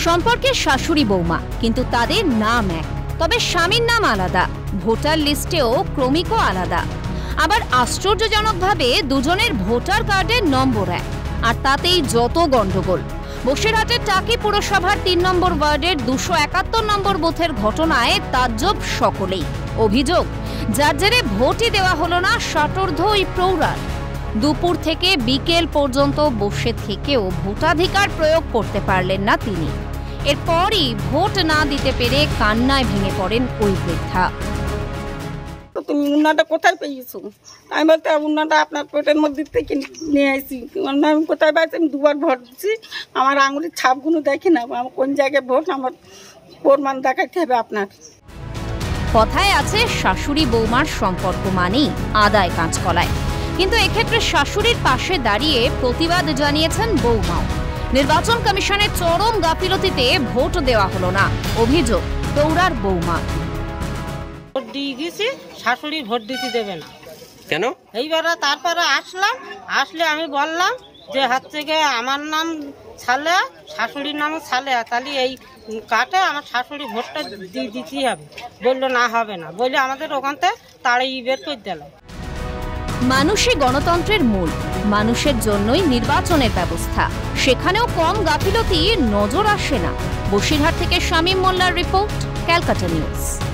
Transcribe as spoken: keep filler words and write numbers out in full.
সম্পর্কে শাশুড়ি বৌমা, কিন্তু তাদের নাম এক, তবে স্বামীর নাম আলাদা, ভোটার লিস্টেও ক্রমিকও আলাদা। আবার আশ্চর্যজনকভাবে দুজনের ভোটার কার্ডের নম্বর এক, আর তাতেই যত গন্ডগোল। বসিরহাটের টাকি পুরসভার তিন নম্বর ওয়ার্ডের দুশো একাত্তর নম্বর বুথের ঘটনায় তাজ্জব সকলেই। অভিযোগ, যার জেরে ভোটই দেওয়া হলো না ষাটোর্ধ্ব ওই প্রৌঢ়ার। দুপুর থেকে বিকেল পর্যন্ত বসে থেকেও ভোটাধিকার প্রয়োগ করতে পারলেন না তিনি। এরপরই ভোট না দিতে পেরে কান্নায় ভেঙে পড়েন ওই বৃদ্ধা। তুমি উন্নাটা কোথায় পেয়েছো? আমি বলতে উন্নাটা আপনার পেটের মধ্যে থেকে নিয়ে আসি। আমি কোথায় পাইছি? আমি দুবার ভোট দিচ্ছি, আমার আঙুলের ছাপগুলো দেখি না, আমার কোন জায়গায় ভোট আমার প্রমাণ দেখাতে হবে আপনার। কথায় আছে শাশুড়ি বৌমার সম্পর্ক মানেই আদায় কাঁচকলায়, কিন্তু এক্ষেত্রে শাশুড়ির পাশে দাঁড়িয়ে প্রতিবাদ জানিয়েছেন বৌমাও। নির্বাচন কমিশনের চরম গাফিলতিতে ভোট দেওয়া হলো না, অভিযোগ প্রৌঢ়ার বৌমা। ভোট দিয়ে গেছি, শাশুড়ি ভোট দিতে দেবে না কেন? এইবারে তারপরে আসলাম, আসলে আমি বললাম যে হাত থেকে আমার নাম ছালে, শাশুড়ির নাম ছালে, তাহলে এই কাটে আমার শাশুড়ি ভোটটা দিয়ে দিতেই হবে। বললো না, হবে না, বলে আমাদের ওখান থেকে তাড়িয়ে বের করে দিল। মানুষই গণতন্ত্রের মূল, মানুষের জন্যই নির্বাচনের ব্যবস্থা, সেখানেও কম গাফিলতি নজর আসে না। বসিরহাট থেকে শামীম মোল্লার রিপোর্ট, ক্যালকাটা নিউজ।